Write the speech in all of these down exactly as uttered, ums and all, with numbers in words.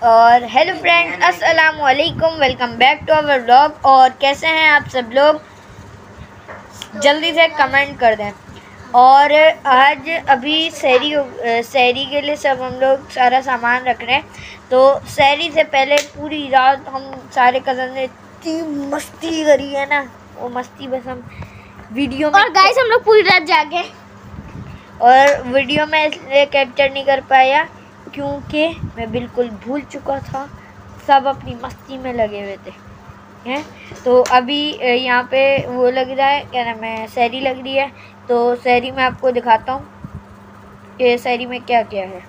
और hello friends, अस्सलाम वालेकुम, welcome back to our vlog. और कैसे हैं आप सब लोग, जल्दी से कमेंट कर दें। और आज अभी सहरी सहरी के लिए सब हम लोग सारा सामान रख रहे हैं। तो सहरी से पहले पूरी रात हम सारे कज़न ने इतनी मस्ती करी है ना, वो मस्ती बस हम वीडियो में, और गाइस हम लोग पूरी रात जागे और वीडियो में इसलिए कैप्चर नहीं कर पाया क्योंकि मैं बिल्कुल भूल चुका था, सब अपनी मस्ती में लगे हुए थे हैं। तो अभी यहाँ पे वो लग रहा है, क्या नाम है, सहरी लग रही है। तो सहरी में आपको दिखाता हूँ कि सहरी में क्या क्या है।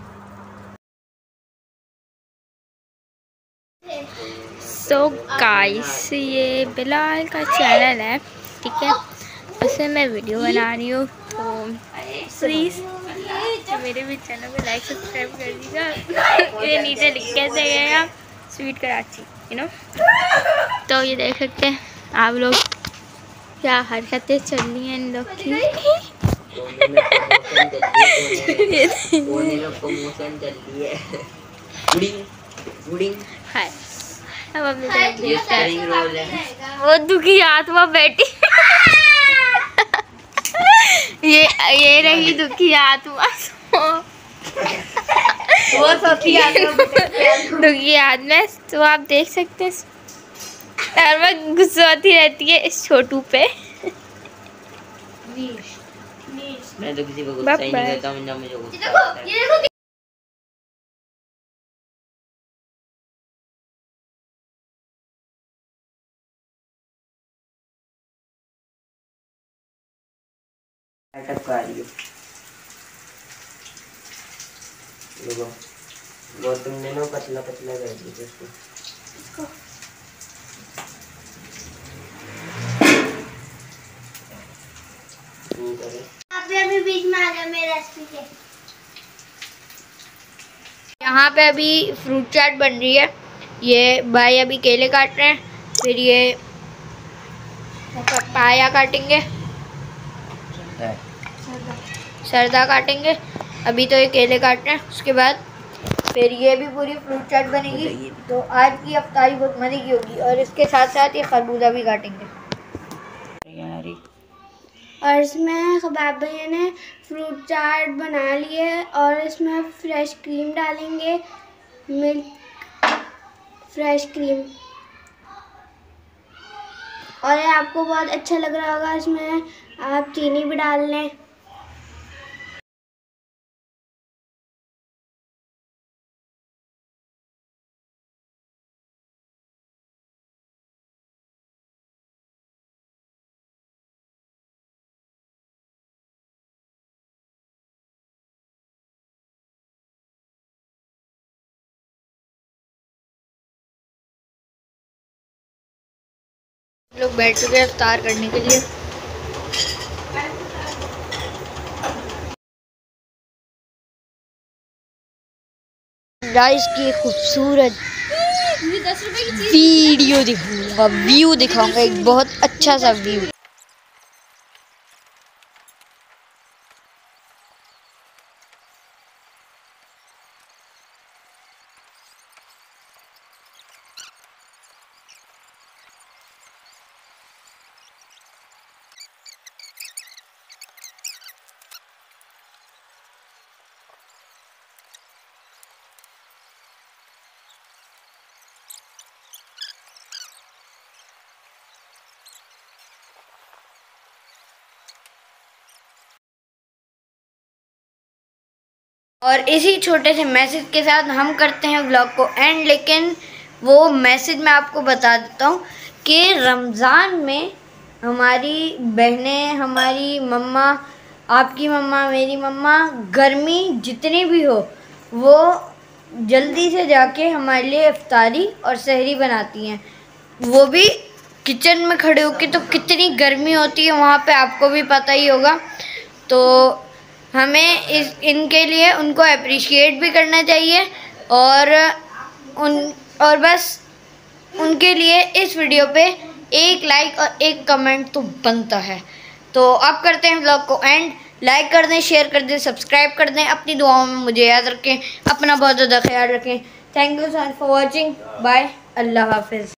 सो so गाइस, ये बिलाल का चैनल है, ठीक है, उससे मैं वीडियो बना रही हूँ। तो प्लीज़ मेरे भी चैनल पे लाइक सब्सक्राइब कर दीजिएगा। ये नीचे लिख के देगा स्वीट कराची, यू नो। तो ये देख सकते हैं आप लोग क्या हरकतें चल रही हैं इन लोग की। हाय, अब अपनी तरफ देखते हैं। वो दुखी आत्मा बैठी ये ये रही दुखी आत्मा। वो दुखी आत्मा दुखी आत्मा तो आप देख सकते हैं, हर वक्त गुस्सा होती रहती है इस छोटू पे। मैं तो किसी को गुस्सा ही नहीं करता हूँ, ना मुझे गुस्सा आता है। सेटअप कर रही हूँ, देखो वो तुमने ना पतला पतला कर दिया इसको। आप अभी बीच में आ जाओ मेरे रेसिपी के। यहाँ पे अभी फ्रूट चाट बन रही है। ये भाई अभी केले काट रहे हैं, फिर ये पपाया काटेंगे, सरदा काटेंगे। अभी तो ये केले काट रहे हैं, उसके बाद फिर ये भी पूरी फ्रूट चाट बनेगी। तो आज की अफ्तारी बहुत मज़े की होगी। और इसके साथ साथ ये खरबूजा भी काटेंगे। और इसमें खबाब भैया ने फ्रूट चाट बना ली है और इसमें फ्रेश क्रीम डालेंगे, मिल्क फ्रेश क्रीम। और ये आपको बहुत अच्छा लग रहा होगा, इसमें आप चीनी भी डाल लें। लोग बैठ चुके हैं इफ्तार करने के लिए। राइस की खूबसूरत वीडियो दिखाऊंगा, व्यू दिखाऊंगा, एक बहुत अच्छा सा व्यू। और इसी छोटे से मैसेज के साथ हम करते हैं व्लॉग को एंड। लेकिन वो मैसेज मैं आपको बता देता हूँ कि रमज़ान में हमारी बहनें, हमारी मम्मा, आपकी मम्मा, मेरी मम्मा, गर्मी जितनी भी हो, वो जल्दी से जाके हमारे लिए इफ्तारी और सहरी बनाती हैं। वो भी किचन में खड़े होके। तो कितनी गर्मी होती है वहाँ पे, आपको भी पता ही होगा। तो हमें इस इनके लिए उनको अप्रिशिएट भी करना चाहिए। और उन और बस उनके लिए इस वीडियो पे एक लाइक और एक कमेंट तो बनता है। तो अब करते हैं व्लॉग को एंड। लाइक कर दें, शेयर कर दें, सब्सक्राइब कर दें। अपनी दुआओं में मुझे याद रखें। अपना बहुत ज़्यादा ख्याल रखें। Thank you sir for watching. Bye, Allah हाफिज़।